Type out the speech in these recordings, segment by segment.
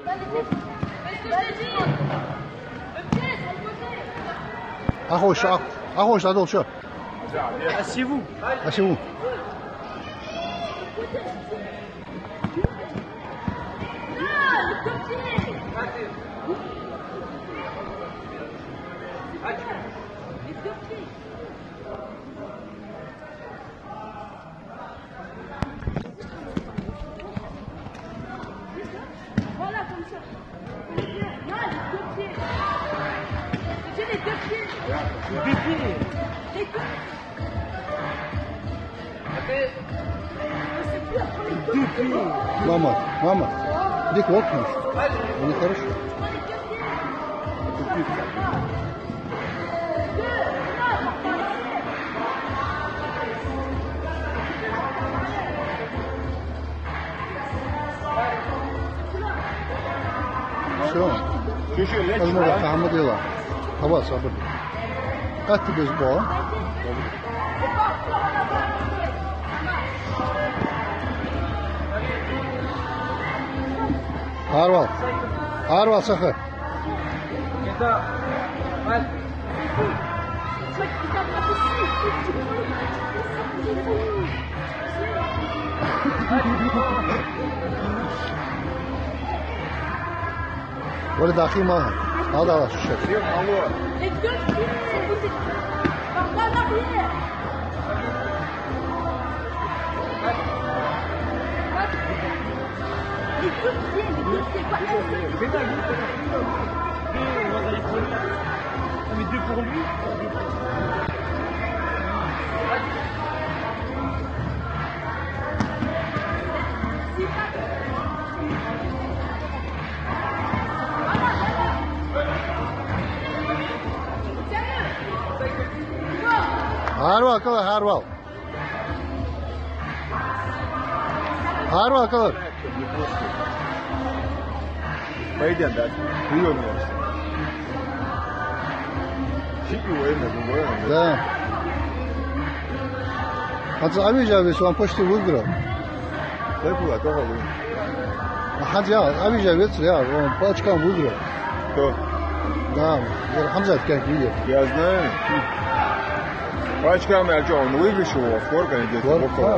Arroche, Adolphe, sûr. Asseyez-vous. Asseyez-vous. Voilà, comme ça. Non, les deux pieds. J'ai les deux pieds. Les deux pieds. Les deux. Deux pieds. Мама, иди к окну. Ну, нехорошо. Все. Возможно, Хамадила. Хава, сабр. Как тебе сбор? Арвал, Саха. Это... ولد أخي ما هذا على شو الشيء Les deux pieds. Pardon, l'arrière. Les deux pieds, pas On met deux pour lui. Harwell kalır, Harwell kalır. Pойдем, да? Приемный. Чики военные, Да. Hadi abi son почти выиграл. Дай было, кого вы? Hadi ya, он по очкам выиграл. Кто? Да, Хамзат как видел. Я знаю. По очкам я что, он выигрышил его, сколько они здесь?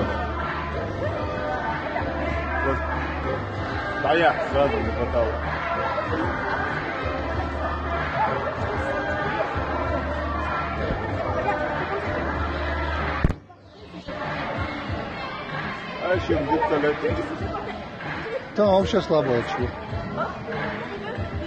Да я сразу не хватало. А еще где-то летит. Там вообще слабо очки.